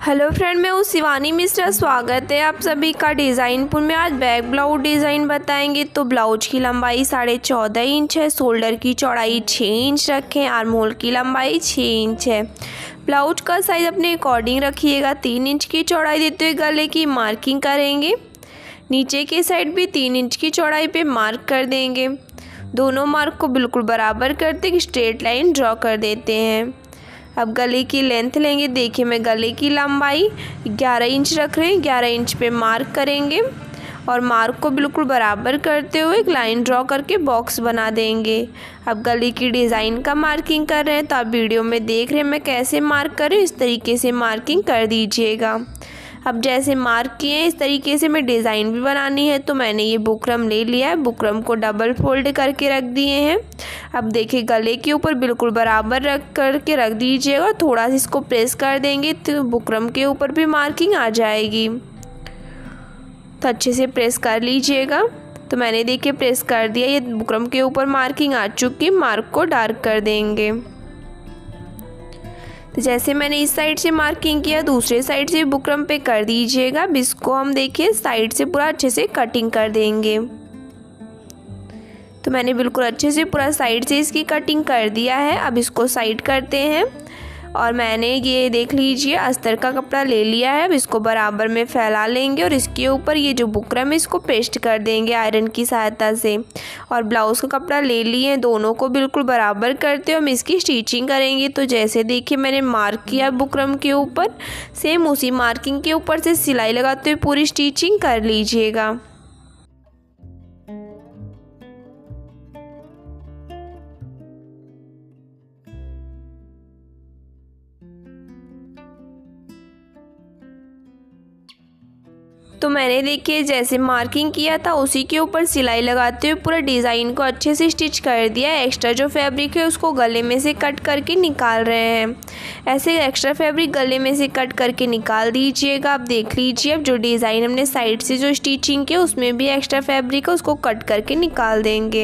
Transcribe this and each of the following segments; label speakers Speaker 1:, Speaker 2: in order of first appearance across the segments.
Speaker 1: Hello friend, मैं हूँ शिवानी मिश्रा। स्वागत है आप सभी का डिज़ाइनपुर में। आज बैक ब्लाउज डिज़ाइन बताएंगे। तो ब्लाउज की लंबाई 14.5 इंच है, शोल्डर की चौड़ाई 6 इंच रखें, आर्म होल की लंबाई 6 इंच है। ब्लाउज का साइज़ अपने अकॉर्डिंग रखिएगा। 3 इंच की चौड़ाई देते हुए गले की मार्किंग करेंगे। नीचे के साइड भी 3 इंच की चौड़ाई पे मार्क कर देंगे। दोनों मार्क को बिल्कुल बराबर करते एक स्ट्रेट लाइन ड्रॉ कर देते हैं। अब गले की लेंथ लेंगे। देखिए, मैं गले की लंबाई 11 इंच रख रहे हैं। 11 इंच पे मार्क करेंगे और मार्क को बिल्कुल बराबर करते हुए एक लाइन ड्रॉ करके बॉक्स बना देंगे। अब गले की डिज़ाइन का मार्किंग कर रहे हैं, तो आप वीडियो में देख रहे हैं मैं कैसे मार्क कर रही हूँ। इस तरीके से मार्किंग कर दीजिएगा। अब जैसे मार्क किए हैं इस तरीके से मैं डिज़ाइन भी बनानी है, तो मैंने ये बुकरम ले लिया है। बुकरम को डबल फोल्ड करके रख दिए हैं। अब देखिए, गले के ऊपर बिल्कुल बराबर रख दीजिएगा। थोड़ा सा इसको प्रेस कर देंगे तो बुकरम के ऊपर भी मार्किंग आ जाएगी। तो अच्छे से प्रेस कर लीजिएगा। तो मैंने देखिए प्रेस कर दिया, ये बुकरम के ऊपर मार्किंग आ चुकी। मार्क को डार्क कर देंगे। तो जैसे मैंने इस साइड से मार्किंग किया, दूसरे साइड से बुकरम पे कर दीजिएगा। अब इसको हम देखिए साइड से पूरा अच्छे से कटिंग कर देंगे। तो मैंने बिल्कुल अच्छे से पूरा साइड से इसकी कटिंग कर दिया है। अब इसको साइड करते हैं और मैंने ये देख लीजिए अस्तर का कपड़ा ले लिया है। अब इसको बराबर में फैला लेंगे और इसके ऊपर ये जो बुकरम है इसको पेस्ट कर देंगे आयरन की सहायता से। और ब्लाउज़ का कपड़ा ले लिए, दोनों को बिल्कुल बराबर करते हुए हम इसकी स्टिचिंग करेंगे। तो जैसे देखिए मैंने मार्क किया बुकरम के ऊपर, सेम उसी मार्किंग के ऊपर से सिलाई लगाते हुए पूरी स्टिचिंग कर लीजिएगा। तो मैंने देखिए जैसे मार्किंग किया था उसी के ऊपर सिलाई लगाते हुए पूरा डिज़ाइन को अच्छे से स्टिच कर दिया। एक्स्ट्रा जो फैब्रिक है उसको गले में से कट करके निकाल रहे हैं। ऐसे एक्स्ट्रा फैब्रिक गले में से कट करके निकाल दीजिएगा। आप देख लीजिए, अब जो डिज़ाइन हमने साइड से जो स्टिचिंग की उसमें भी एक्स्ट्रा फैब्रिक है, उसको कट करके निकाल देंगे।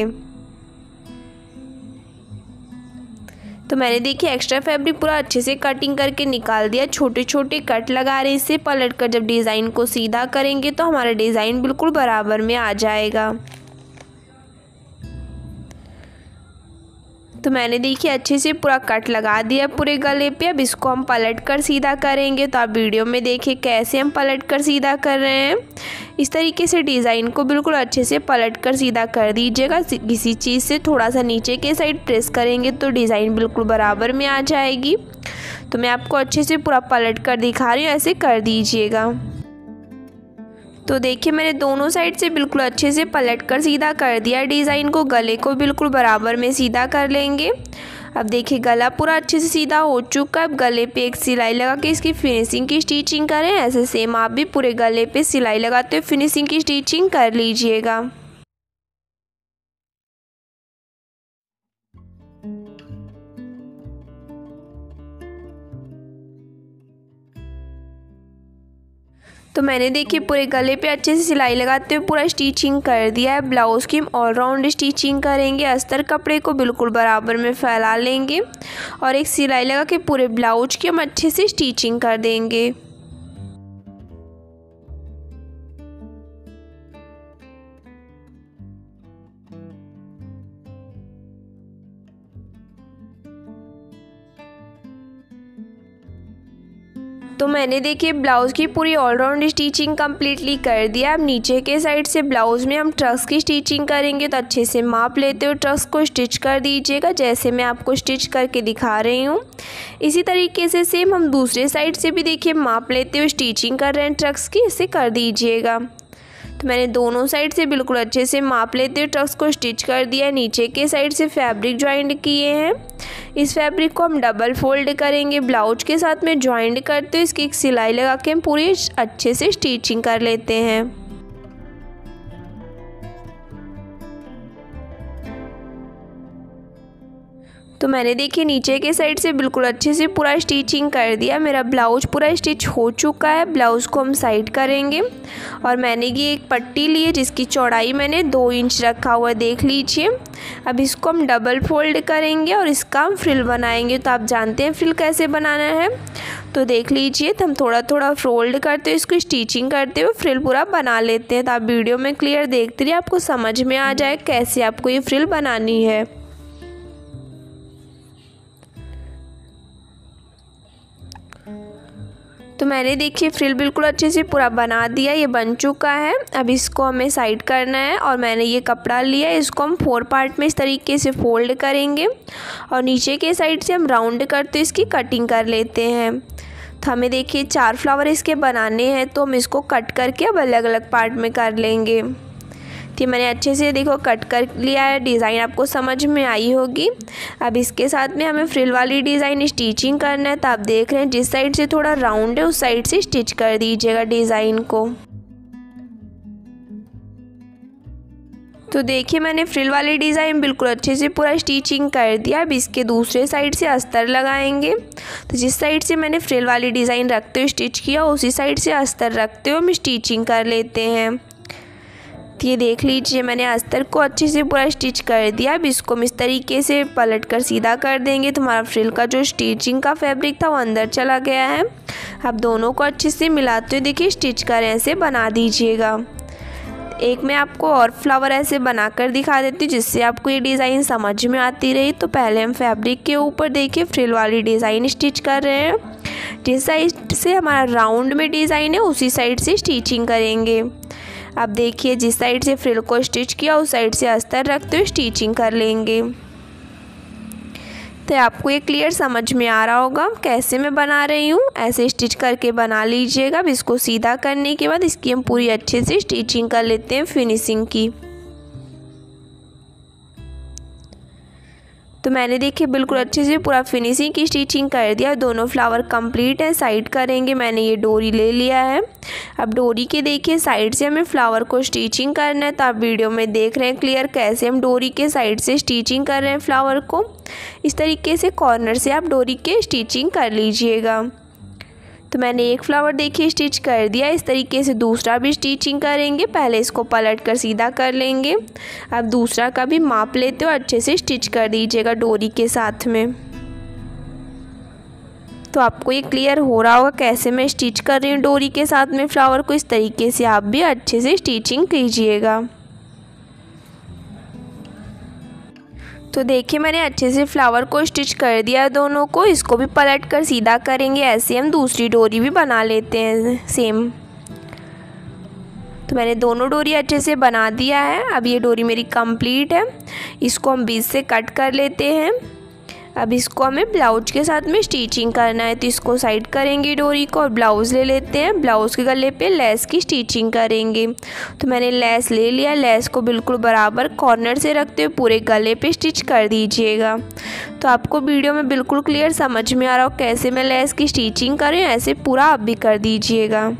Speaker 1: तो मैंने देखिए एक्स्ट्रा फैब्रिक पूरा अच्छे से कटिंग करके निकाल दिया। छोटे छोटे कट लगा रहे, इससे पलट कर जब डिज़ाइन को सीधा करेंगे तो हमारा डिज़ाइन बिल्कुल बराबर में आ जाएगा। तो मैंने देखिए अच्छे से पूरा कट लगा दिया पूरे गले पे। अब इसको हम पलट कर सीधा करेंगे। तो आप वीडियो में देखिए कैसे हम पलट कर सीधा कर रहे हैं। इस तरीके से डिज़ाइन को बिल्कुल अच्छे से पलट कर सीधा कर दीजिएगा। किसी चीज़ से थोड़ा सा नीचे के साइड प्रेस करेंगे तो डिज़ाइन बिल्कुल बराबर में आ जाएगी। तो मैं आपको अच्छे से पूरा पलट कर दिखा रही हूँ, ऐसे कर दीजिएगा। तो देखिए मैंने दोनों साइड से बिल्कुल अच्छे से पलट कर सीधा कर दिया डिज़ाइन को। गले को बिल्कुल बराबर में सीधा कर लेंगे। अब देखिए गला पूरा अच्छे से सीधा हो चुका है। अब गले पे एक सिलाई लगा के इसकी फिनिशिंग की स्टिचिंग करें। ऐसे सेम आप भी पूरे गले पे सिलाई लगाते हुए फिनिशिंग की स्टिचिंग कर लीजिएगा। तो मैंने देखिए पूरे गले पे अच्छे से सिलाई लगाते हुए पूरा स्टिचिंग कर दिया है। ब्लाउज़ की हम ऑलराउंड स्टिचिंग करेंगे। अस्तर कपड़े को बिल्कुल बराबर में फैला लेंगे और एक सिलाई लगा के पूरे ब्लाउज की हम अच्छे से स्टिचिंग कर देंगे। तो मैंने देखिए ब्लाउज़ की पूरी ऑलराउंड स्टिचिंग कम्प्लीटली कर दिया। अब नीचे के साइड से ब्लाउज़ में हम ट्रक्स की स्टिचिंग करेंगे। तो अच्छे से माप लेते हुए ट्रक्स को स्टिच कर दीजिएगा, जैसे मैं आपको स्टिच करके दिखा रही हूँ। इसी तरीके से सेम हम दूसरे साइड से भी देखिए माप लेते हुए स्टिचिंग कर रहे हैं ट्रक्स की, इसे कर दीजिएगा। तो मैंने दोनों साइड से बिल्कुल अच्छे से माप लेते हुए ट्रक्स को स्टिच कर दिया। नीचे के साइड से फैब्रिक ज्वाइंट किए हैं। इस फैब्रिक को हम डबल फोल्ड करेंगे। ब्लाउज के साथ में ज्वाइंट करते हुए इसकी एक सिलाई लगा के हम पूरी अच्छे से स्टिचिंग कर लेते हैं। तो मैंने देखिए नीचे के साइड से बिल्कुल अच्छे से पूरा स्टिचिंग कर दिया। मेरा ब्लाउज पूरा स्टिच हो चुका है। ब्लाउज़ को हम साइड करेंगे और मैंने ये एक पट्टी ली है जिसकी चौड़ाई मैंने 2 इंच रखा हुआ है, देख लीजिए। अब इसको हम डबल फोल्ड करेंगे और इसका हम फ्रिल बनाएंगे। तो आप जानते हैं फ्रिल कैसे बनाना है। तो देख लीजिए, तो हम थोड़ा थोड़ा फोल्ड करते हुए इसको स्टिचिंग करते हुए फ्रिल पूरा बना लेते हैं। तो आप वीडियो में क्लियर देखते रहिए, आपको समझ में आ जाए कैसे आपको ये फ्रिल बनानी है। तो मैंने देखिए फ्रिल बिल्कुल अच्छे से पूरा बना दिया, ये बन चुका है। अब इसको हमें साइड करना है और मैंने ये कपड़ा लिया, इसको हम 4 पार्ट में इस तरीके से फोल्ड करेंगे और नीचे के साइड से हम राउंड करते इसकी कटिंग कर लेते हैं। तो हमें देखिए 4 फ्लावर इसके बनाने हैं, तो हम इसको कट करके अब अलग अलग पार्ट में कर लेंगे। तो मैंने अच्छे से देखो कट कर लिया है, डिज़ाइन आपको समझ में आई होगी। अब इसके साथ में हमें फ्रिल वाली डिज़ाइन स्टिचिंग करना है। तो आप देख रहे हैं जिस साइड से थोड़ा राउंड है उस साइड से स्टिच कर दीजिएगा डिज़ाइन को। तो देखिए मैंने फ्रिल वाली डिज़ाइन बिल्कुल अच्छे से पूरा स्टिचिंग कर दिया। अब इसके दूसरे साइड से अस्तर लगाएंगे। तो जिस साइड से मैंने फ्रिल वाली डिज़ाइन रखते हुए स्टिच किया उसी साइड से अस्तर रखते हुए हम स्टिचिंग कर लेते हैं। तो ये देख लीजिए मैंने अस्तर को अच्छे से पूरा स्टिच कर दिया। अब इसको हम इस तरीके से पलट कर सीधा कर देंगे। तो हमारा फ्रिल का जो स्टिचिंग का फैब्रिक था वो अंदर चला गया है। अब दोनों को अच्छे से मिलाते हुए देखिए स्टिच कर ऐसे बना दीजिएगा। एक मैं आपको और फ्लावर ऐसे बनाकर दिखा देती हूँ जिससे आपको ये डिज़ाइन समझ में आती रही। तो पहले हम फैब्रिक के ऊपर देखिए फ्रिल वाली डिज़ाइन स्टिच कर रहे हैं। जिस साइड से हमारा राउंड में डिज़ाइन है उसी साइड से स्टिचिंग करेंगे। अब देखिए जिस साइड से फ्रिल को स्टिच किया उस साइड से अस्तर रखते हुए स्टिचिंग कर लेंगे। तो आपको ये क्लियर समझ में आ रहा होगा कैसे मैं बना रही हूँ, ऐसे स्टिच करके बना लीजिएगा। अब इसको सीधा करने के बाद इसकी हम पूरी अच्छे से स्टिचिंग कर लेते हैं फिनिशिंग की। तो मैंने देखिए बिल्कुल अच्छे से पूरा फिनिशिंग की स्टिचिंग कर दिया। दोनों फ्लावर कंप्लीट है, साइड करेंगे। मैंने ये डोरी ले लिया है। अब डोरी के देखिए साइड से हमें फ्लावर को स्टिचिंग करना है। तो आप वीडियो में देख रहे हैं क्लियर कैसे हम डोरी के साइड से स्टिचिंग कर रहे हैं फ्लावर को। इस तरीके से कॉर्नर से आप डोरी के स्टिचिंग कर लीजिएगा। तो मैंने एक फ्लावर देखिए स्टिच कर दिया, इस तरीके से दूसरा भी स्टिचिंग करेंगे। पहले इसको पलट कर सीधा कर लेंगे। अब दूसरा का भी माप लेते हो अच्छे से स्टिच कर दीजिएगा डोरी के साथ में। तो आपको ये क्लियर हो रहा होगा कैसे मैं स्टिच कर रही हूँ डोरी के साथ में फ्लावर को। इस तरीके से आप भी अच्छे से स्टिचिंग कीजिएगा। तो देखिए मैंने अच्छे से फ्लावर को स्टिच कर दिया है दोनों को। इसको भी पलट कर सीधा करेंगे। ऐसे हम दूसरी डोरी भी बना लेते हैं सेम। तो मैंने दोनों डोरी अच्छे से बना दिया है। अब ये डोरी मेरी कंप्लीट है। इसको हम बीच से कट कर लेते हैं। अब इसको हमें ब्लाउज के साथ में स्टिचिंग करना है। तो इसको साइड करेंगे डोरी को और ब्लाउज़ ले लेते हैं। ब्लाउज़ के गले पे लेस की स्टिचिंग करेंगे। तो मैंने लेस ले लिया। लेस को बिल्कुल बराबर कॉर्नर से रखते हुए पूरे गले पे स्टिच कर दीजिएगा। तो आपको वीडियो में बिल्कुल क्लियर समझ में आ रहा हो कैसे मैं लेस की स्टिचिंग कर रही हूँ, ऐसे पूरा आप भी कर दीजिएगा।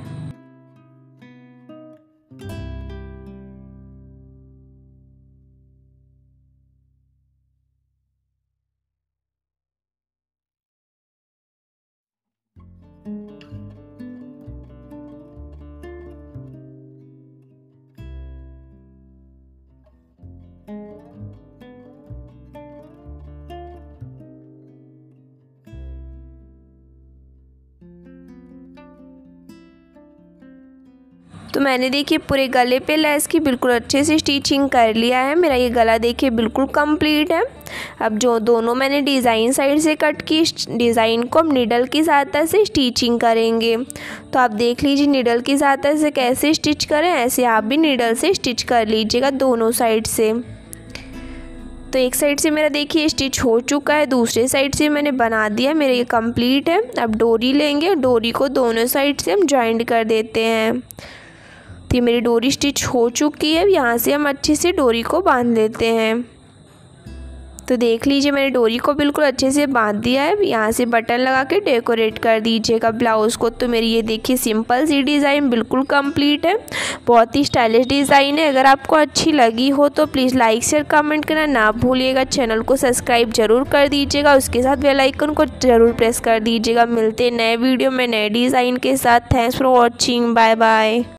Speaker 1: तो मैंने देखिए पूरे गले पे लेस की बिल्कुल अच्छे से स्टिचिंग कर लिया है। मेरा ये गला देखिए बिल्कुल कंप्लीट है। अब जो दोनों मैंने डिज़ाइन साइड से कट की डिज़ाइन को हम नीडल की सहायता से स्टिचिंग करेंगे। तो आप देख लीजिए नीडल की सहायता से कैसे स्टिच करें, ऐसे आप भी नीडल से स्टिच कर लीजिएगा दोनों साइड से। तो एक साइड से मेरा देखिए स्टिच हो चुका है, दूसरे साइड से मैंने बना दिया, मेरा ये कंप्लीट है। अब डोरी लेंगे, डोरी को दोनों साइड से हम जॉइंट कर देते हैं। तो ये मेरी डोरी स्टिच हो चुकी है। यहाँ से हम अच्छे से डोरी को बांध लेते हैं। तो देख लीजिए मैंने डोरी को बिल्कुल अच्छे से बांध दिया है। यहाँ से बटन लगा के डेकोरेट कर दीजिएगा ब्लाउज़ को। तो मेरी ये देखिए सिंपल सी डिज़ाइन बिल्कुल कंप्लीट है। बहुत ही स्टाइलिश डिज़ाइन है। अगर आपको अच्छी लगी हो तो प्लीज़ लाइक शेयर कमेंट करना ना भूलिएगा। चैनल को सब्सक्राइब जरूर कर दीजिएगा, उसके साथ बेल आइकन को ज़रूर प्रेस कर दीजिएगा। मिलते हैं नए वीडियो में नए डिज़ाइन के साथ। Thanks for watching, bye bye.